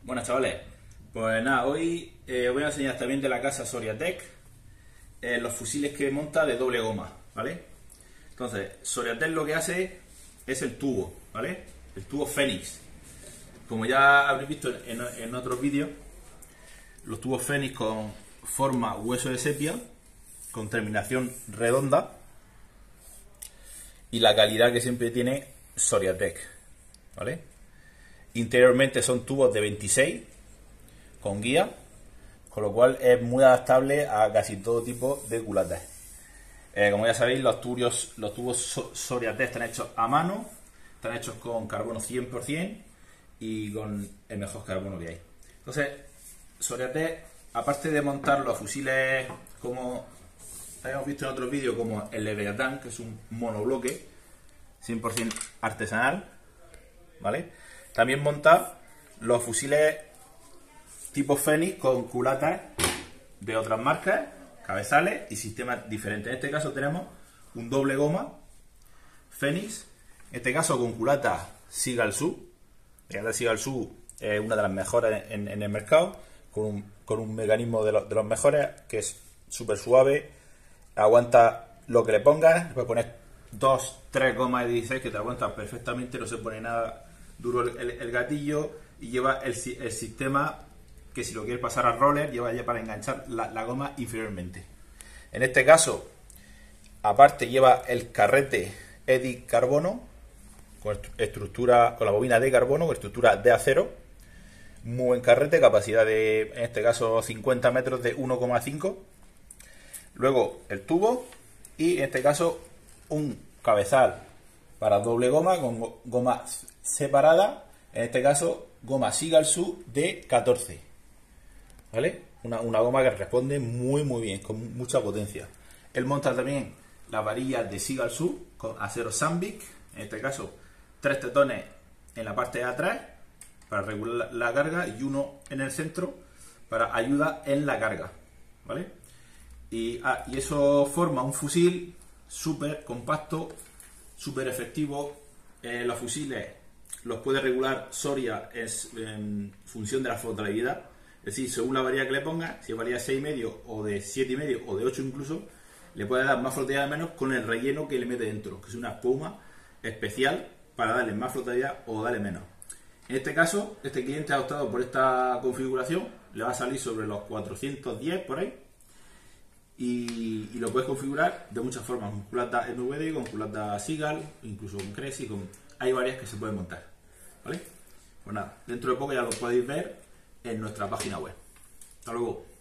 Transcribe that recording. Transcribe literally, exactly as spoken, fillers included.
Buenas chavales, pues nada, hoy eh, os voy a enseñar también de la casa Soriatec eh, los fusiles que monta de doble goma, ¿vale? Entonces, Soriatec lo que hace es el tubo, ¿vale? El tubo Fénix. Como ya habréis visto en, en otros vídeos, los tubos Fénix con forma hueso de sepia, con terminación redonda y la calidad que siempre tiene Soriatec, ¿vale? Interiormente son tubos de veintiséis con guía, con lo cual es muy adaptable a casi todo tipo de culatas. Eh, como ya sabéis, los tubos, los tubos Soriatec están hechos a mano, están hechos con carbono cien por cien y con el mejor carbono que hay. Entonces, Soriatec, aparte de montar los fusiles como habíamos visto en otros vídeos, como el Leviatán, que es un monobloque cien por cien artesanal, ¿vale? También monta los fusiles tipo Fénix con culatas de otras marcas, cabezales y sistemas diferentes. En este caso tenemos un doble goma Fénix, en este caso con culata Seagull Sub. La Seagull Sub es una de las mejores en, en el mercado, con un, con un mecanismo de, lo, de los mejores, que es súper suave, aguanta lo que le pongas. Le puedes poner dos, tres gomas de dieciséis que te aguantan perfectamente, no se pone nada duro el, el, el gatillo, y lleva el, el sistema que si lo quieres pasar a roller, lleva ya para enganchar la, la goma inferiormente. En este caso, aparte lleva el carrete Eddy Carbono con estructura, con la bobina de carbono, con estructura de acero, muy buen carrete, capacidad de, en este caso, cincuenta metros de uno coma cinco. Luego el tubo y en este caso un cabezal para doble goma con goma separada, en este caso goma Seagull Sub de catorce, ¿vale? Una, una goma que responde muy muy bien, con mucha potencia. Él monta también las varillas de Seagull Sub con acero Sandvik, en este caso tres tetones en la parte de atrás para regular la, la carga y uno en el centro para ayuda en la carga, ¿vale? Y, ah, y eso forma un fusil súper compacto, súper efectivo. Eh, los fusiles los puede regular Soria es, en función de la flotabilidad, es decir, según la varilla que le pongas, si es varilla seis coma cinco o de siete coma cinco o de ocho incluso, le puede dar más flotabilidad menos con el relleno que le mete dentro, que es una espuma especial para darle más flotabilidad o darle menos. En este caso, este cliente ha optado por esta configuración, le va a salir sobre los cuatrocientos diez por ahí. Y, y lo puedes configurar de muchas formas, con culata N V D, con culata Seagull, incluso con Cresci, con... hay varias que se pueden montar, ¿vale? Pues nada, dentro de poco ya lo podéis ver en nuestra página web. Hasta luego.